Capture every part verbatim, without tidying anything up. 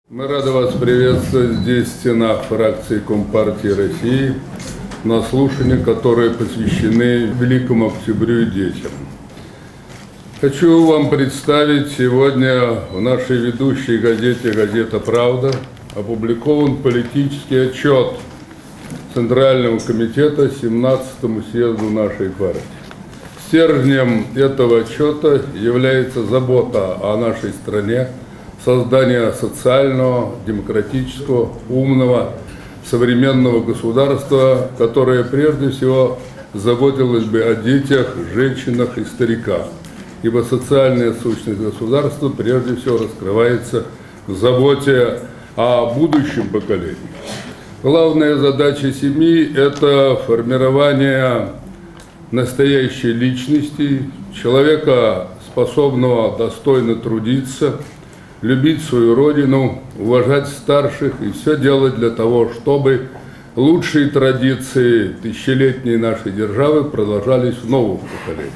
Мы рады вас приветствовать здесь, в стенах фракции Компартии России, на слушания, которые посвящены Великому Октябрю и детям. Хочу вам представить сегодня в нашей ведущей газете «Газета Правда» опубликован политический отчет Центрального комитета семнадцатому съезду нашей партии. Стержнем этого отчета является забота о нашей стране, создание социального, демократического, умного, современного государства, которое прежде всего заботилось бы о детях, женщинах и стариках. Ибо социальная сущность государства прежде всего раскрывается в заботе о будущем поколении. Главная задача семьи – это формирование настоящей личности, человека, способного достойно трудиться, любить свою родину, уважать старших и все делать для того, чтобы лучшие традиции тысячелетней нашей державы продолжались в новых поколениях.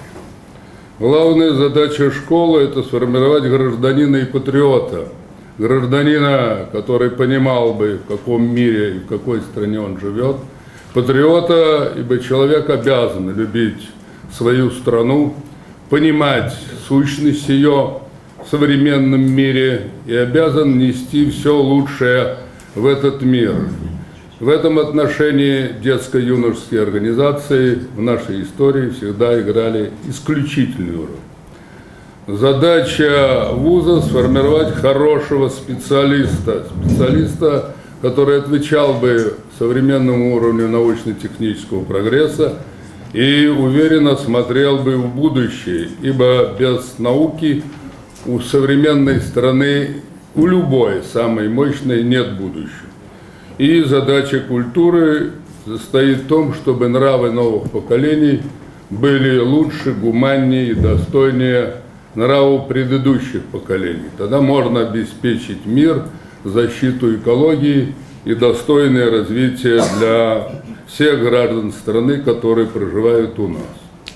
Главная задача школы – это сформировать гражданина и патриота, гражданина, который понимал бы, в каком мире и в какой стране он живет, патриота, ибо человек обязан любить свою страну, понимать сущность ее в современном мире и обязан нести все лучшее в этот мир. В этом отношении детско-юношеские организации в нашей истории всегда играли исключительную роль. Задача вуза – сформировать хорошего специалиста, специалиста, который отвечал бы современному уровню научно-технического прогресса и уверенно смотрел бы в будущее, ибо без науки у современной страны, у любой самой мощной, нет будущего. И задача культуры состоит в том, чтобы нравы новых поколений были лучше, гуманнее и достойнее нравов предыдущих поколений. Тогда можно обеспечить мир, защиту экологии и достойное развитие для всех граждан страны, которые проживают у нас.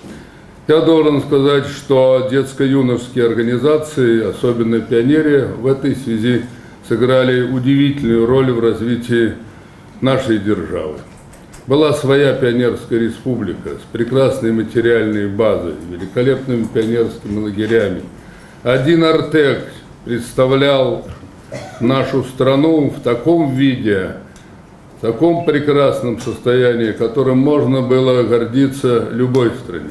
Я должен сказать, что детско-юношеские организации, особенно пионерия, в этой связи сыграли удивительную роль в развитии нашей державы. Была своя пионерская республика с прекрасной материальной базой, великолепными пионерскими лагерями. Один Артек представлял нашу страну в таком виде, в таком прекрасном состоянии, которым можно было гордиться любой стране.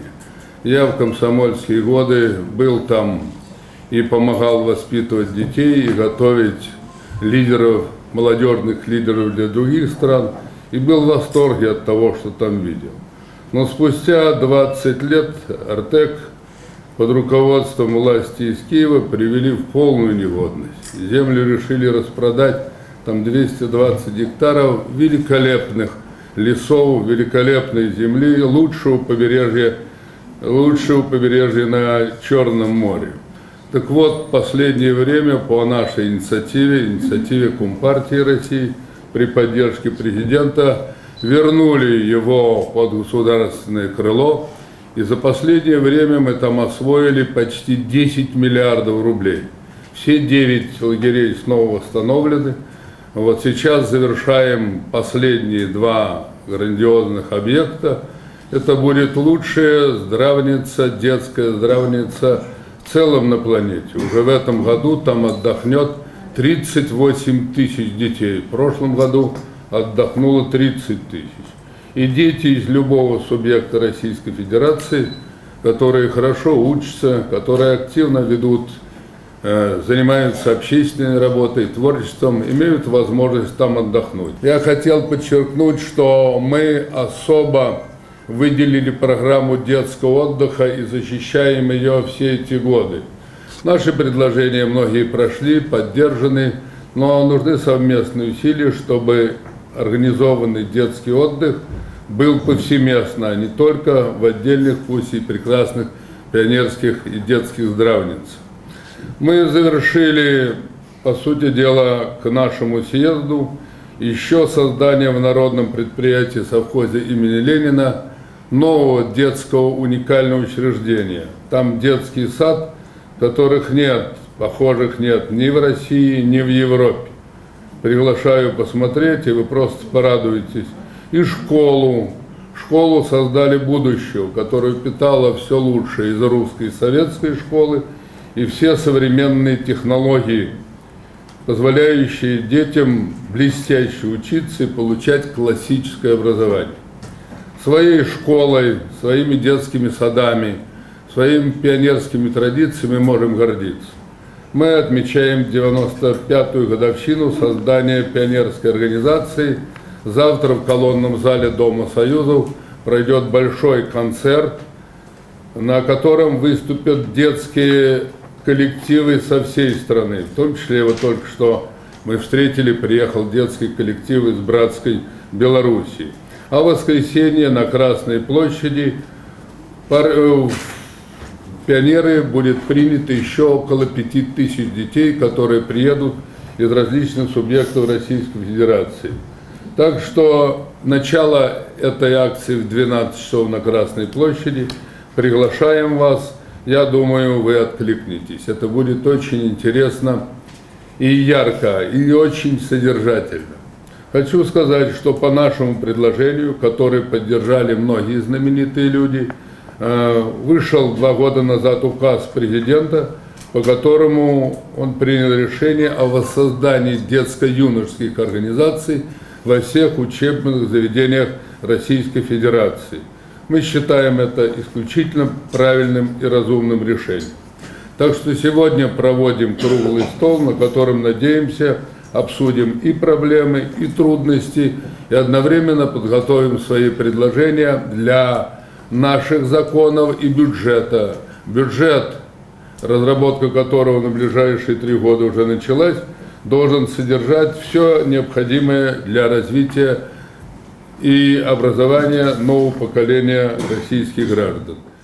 Я в комсомольские годы был там и помогал воспитывать детей и готовить лидеров, молодежных лидеров для других стран, и был в восторге от того, что там видел. Но спустя двадцать лет Артек под руководством власти из Киева привели в полную негодность. Землю решили распродать, там двести двадцать гектаров великолепных лесов, великолепной земли, лучшего побережья, лучшего побережья на Черном море. Так вот, в последнее время по нашей инициативе, инициативе Компартии России, при поддержке президента, вернули его под государственное крыло, и за последнее время мы там освоили почти десять миллиардов рублей. Все девять лагерей снова восстановлены. Вот сейчас завершаем последние два грандиозных объекта. Это будет лучшая здравница, детская здравница в целом на планете. Уже в этом году там отдохнет тридцать восемь тысяч детей. В прошлом году отдохнуло тридцать тысяч. И дети из любого субъекта Российской Федерации, которые хорошо учатся, которые активно ведут, э, занимаются общественной работой, творчеством, имеют возможность там отдохнуть. Я хотел подчеркнуть, что мы особо выделили программу детского отдыха и защищаем ее все эти годы. Наши предложения многие прошли, поддержаны, но нужны совместные усилия, чтобы организованный детский отдых был повсеместно, а не только в отдельных, пусть и прекрасных пионерских и детских здравницах. Мы завершили, по сути дела, к нашему съезду еще создание в народном предприятии совхозе имени Ленина нового детского уникального учреждения. Там детский сад, которых нет, похожих нет ни в России, ни в Европе. Приглашаю посмотреть, и вы просто порадуетесь. И школу. Школу создали будущего, которую питала все лучшее из русской и советской школы, и все современные технологии, позволяющие детям блестяще учиться и получать классическое образование. Своей школой, своими детскими садами, своими пионерскими традициями можем гордиться. Мы отмечаем девяносто пятую годовщину создания пионерской организации. Завтра в колонном зале Дома Союзов пройдет большой концерт, на котором выступят детские коллективы со всей страны. В том числе, вот только что мы встретили, приехал детский коллектив из братской Белоруссии. А в воскресенье на Красной площади в пионеры будет принято еще около пяти тысяч детей, которые приедут из различных субъектов Российской Федерации. Так что начало этой акции в двенадцать часов на Красной площади. Приглашаем вас. Я думаю, вы откликнетесь. Это будет очень интересно и ярко, и очень содержательно. Хочу сказать, что по нашему предложению, которое поддержали многие знаменитые люди, вышел два года назад указ президента, по которому он принял решение о воссоздании детско-юношеских организаций во всех учебных заведениях Российской Федерации. Мы считаем это исключительно правильным и разумным решением. Так что сегодня проводим круглый стол, на котором, надеемся, обсудим и проблемы, и трудности, и одновременно подготовим свои предложения для наших законов и бюджета. Бюджет, разработка которого на ближайшие три года уже началась, должен содержать все необходимое для развития и образования нового поколения российских граждан.